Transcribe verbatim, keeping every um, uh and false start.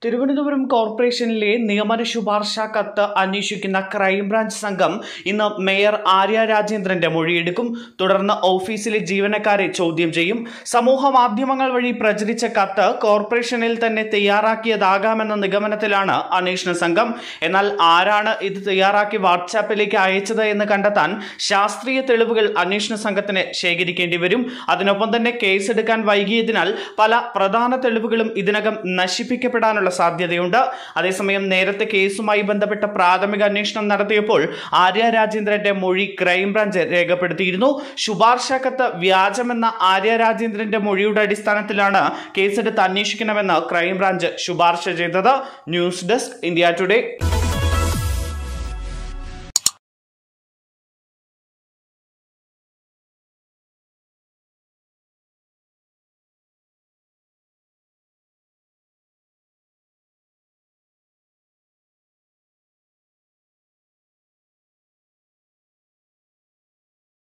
തിരുവനന്തപുരം കോർപ്പറേഷനിലെ നിയമന ശുപാർശ കത്ത് അന്വേഷിക്കുന്ന ക്രൈംബ്രാഞ്ച് സംഘം ഇന്ന് മേയർ ആര്യ രാജേന്ദ്രന്റെ മൊഴിയെടുക്കും. തുടർന്ന് ഓഫീസിലെ ജീവനക്കാരെ ചോദ്യം ചെയ്യും. സമൂഹ മാധ്യമങ്ങൾ വഴി പ്രചരിച്ച കത്ത് കോർപ്പറേഷനിൽ തന്നെ തയ്യാറാക്കിയതാകാമെന്ന നിഗമനത്തിലാണ് അന്വേഷണ സംഘം. എന്നാൽ ആരാണ് ഇത് തയ്യാറാക്കി വാട്സാപ്പിലേക്ക് അയച്ചത് എന്ന് കണ്ടെത്താൻ ശാസ്ത്രീയ തെളിവുകൾ അന്വേഷണ സംഘത്തിന് ശേഖരിക്കേണ്ടി വരും. അതിനൊപ്പം തന്നെ കേസെടുക്കാൻ വൈകിയതിനാൽ പല പ്രധാന തെളിവുകളും ഇതിനകം നശിപ്പിക്കപ്പെടാനുള്ള സാധ്യതയുണ്ട്. അതേസമയം നേരത്തെ കേസുമായി ബന്ധപ്പെട്ട പ്രാഥമിക അന്വേഷണം നടത്തിയപ്പോൾ ആര്യ രാജേന്ദ്രന്റെ മൊഴി ക്രൈംബ്രാഞ്ച് രേഖപ്പെടുത്തിയിരുന്നു. ശുപാർശ കത്ത് വ്യാജമെന്ന ആര്യ രാജേന്ദ്രന്റെ മൊഴിയുടെ അടിസ്ഥാനത്തിലാണ് കേസെടുത്ത് അന്വേഷിക്കണമെന്ന് ക്രൈംബ്രാഞ്ച് ശുപാർശ ചെയ്തത്. News desk India today.